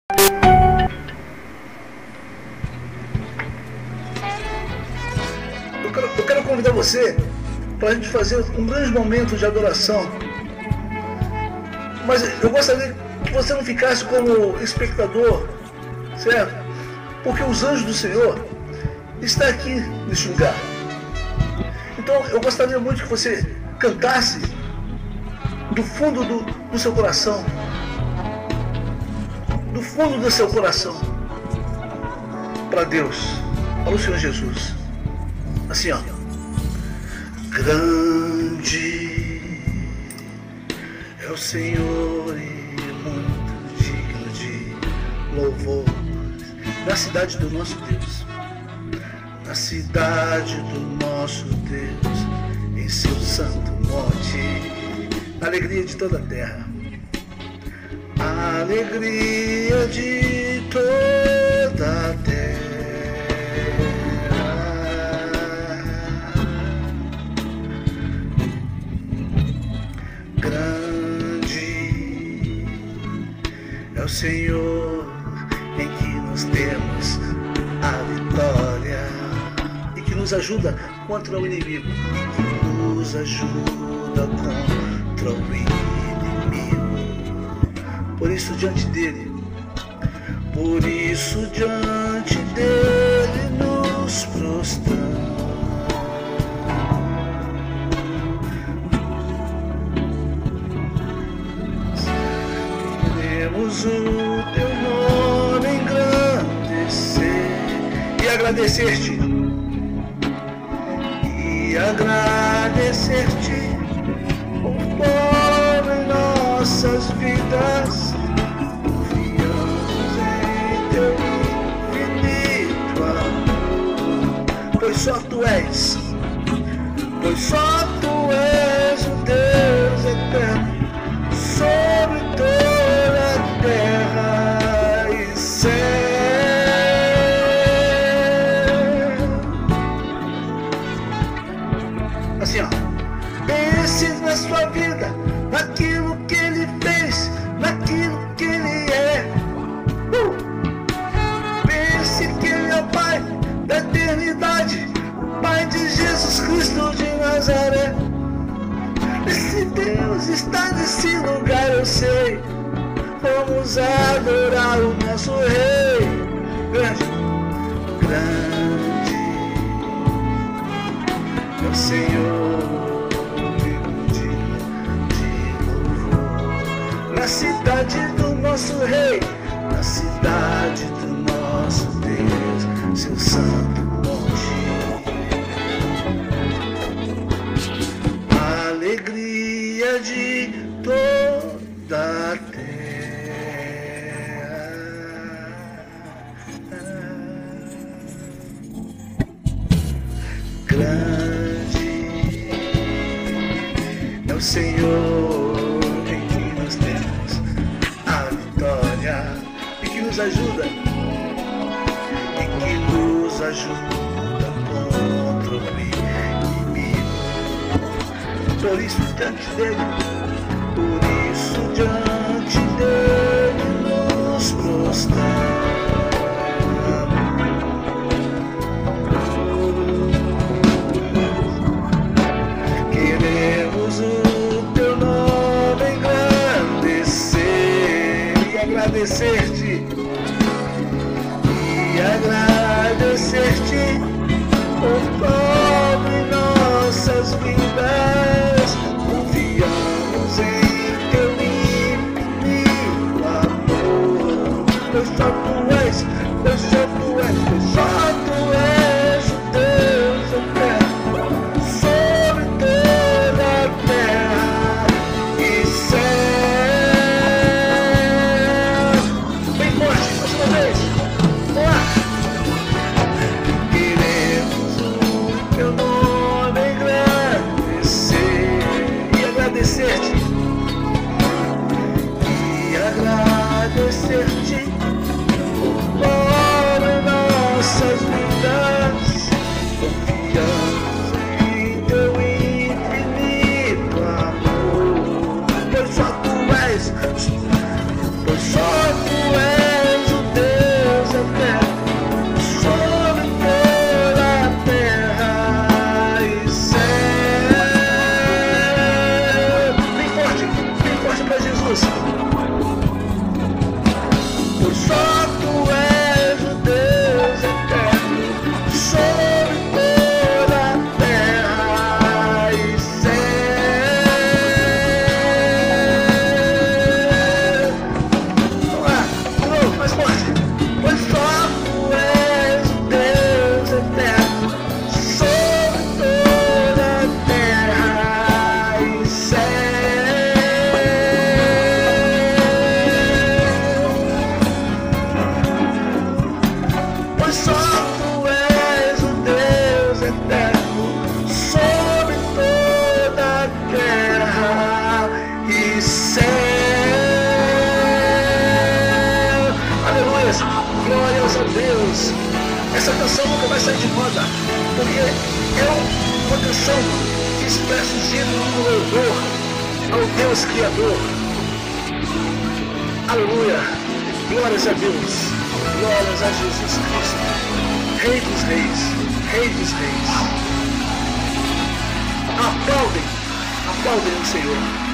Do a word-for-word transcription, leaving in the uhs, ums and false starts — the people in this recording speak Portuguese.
Eu quero, eu quero convidar você para a gente fazer um grande momento de adoração. Mas eu gostaria que você não ficasse como espectador, certo? Porque os anjos do Senhor estão aqui neste lugar. Então eu gostaria muito que você cantasse do fundo do, do seu coração, do fundo do seu coração, para Deus, para o Senhor Jesus. Assim, ó. Grande é o Senhor e muito digno de louvor. Na cidade do nosso Deus, na cidade do nosso Deus, em seu santo monte, alegria de toda a terra, alegria de toda a terra. Grande é o Senhor em que nós temos a vitória e que nos ajuda contra o inimigo, e que nos ajuda contra o inimigo. Por isso diante dele, por isso diante dele nos prostramos. Queremos o teu nome engrandecer e agradecer-te, e agradecer-te por todo em nossas vidas. Confiamos em teu infinito amor, pois só tu és, pois só tu és o Deus eterno sobre toda a terra e céu. Assim, ó. Pense na sua vida, naquilo que ele fez, naquilo que ele é. Uh! Pense que ele é o Pai da eternidade, o Pai de Jesus Cristo de Nazaré. Esse Deus está nesse lugar, eu sei. Vamos adorar o nosso Rei. Grande, grande é o Senhor, digno de louvor. Na cidade do nosso Rei, na cidade do nosso Deus, seu santo monte. Alegria de toda a terra. Grande é o Senhor em que nós temos a vitória e que nos ajuda, e que nos ajuda contra o inimigo. Por isso diante dele, por isso diante dele nos prostramos. Queremos o teu nome engrandecer e agradecer-te, e agradecer-te por todo em nossas vidas. Confiamos em teu infinito amor, pois só tu és, pois só tu és, pois só tu és o Deus eterno sobre toda a terra e céu. Bem forte, mais uma vez. Vamos lá. Queremos o teu nome engrandecer e agradecer-te, e agradecer-te por pois só tu és o Deus eterno sobre toda a terra e céu. Aleluia, glórias a Deus. Essa canção nunca vai sair de moda, porque é uma canção que expressa o gênero do louvor ao Deus Criador. Aleluia, glórias a Deus, glórias a Jesus Cristo, Rei dos Reis, Rei dos Reis. Aplaudem, aplaudem o Senhor.